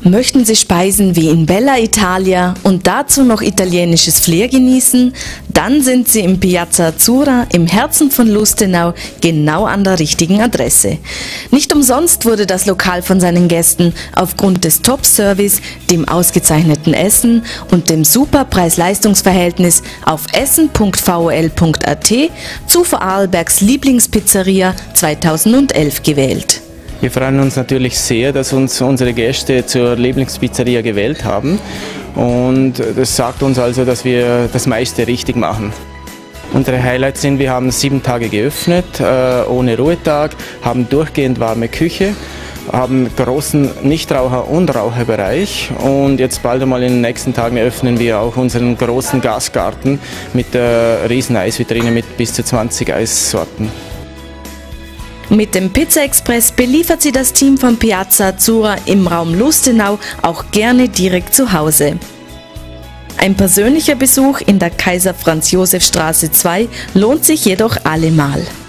Möchten Sie Speisen wie in Bella Italia und dazu noch italienisches Flair genießen? Dann sind Sie im Piazza Azzurra im Herzen von Lustenau genau an der richtigen Adresse. Nicht umsonst wurde das Lokal von seinen Gästen aufgrund des Top-Service, dem ausgezeichneten Essen und dem super Preis-Leistungs-Verhältnis auf essen.vol.at zu Vorarlbergs Lieblingspizzeria 2011 gewählt. Wir freuen uns natürlich sehr, dass uns unsere Gäste zur Lieblingspizzeria gewählt haben, und das sagt uns also, dass wir das meiste richtig machen. Unsere Highlights sind, wir haben 7 Tage geöffnet, ohne Ruhetag, haben durchgehend warme Küche, haben großen Nichtraucher- und Raucherbereich, und jetzt bald einmal in den nächsten Tagen eröffnen wir auch unseren großen Gasgarten mit der riesen Eisvitrine mit bis zu 20 Eissorten. Mit dem Pizza Express beliefert Sie das Team von Piazza Azzurra im Raum Lustenau auch gerne direkt zu Hause. Ein persönlicher Besuch in der Kaiser-Franz-Josef-Straße 2 lohnt sich jedoch allemal.